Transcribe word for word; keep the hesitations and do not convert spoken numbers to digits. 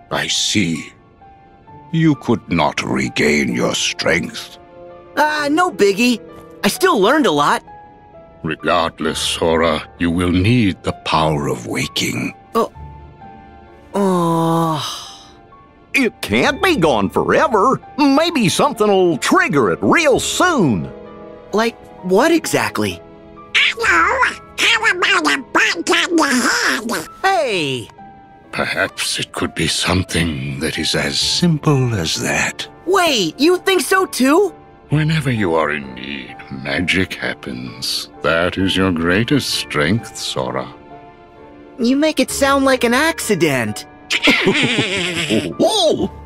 I see. You could not regain your strength. Ah, uh, no biggie. I still learned a lot. Regardless, Sora, you will need the power of waking. Oh. Oh. It can't be gone forever. Maybe something'll trigger it real soon. Like what exactly? Hello? How about a bump on the head? Hey! Perhaps it could be something that is as simple as that. Wait, you think so too? Whenever you are in need, magic happens. That is your greatest strength, Sora. You make it sound like an accident. Whoa!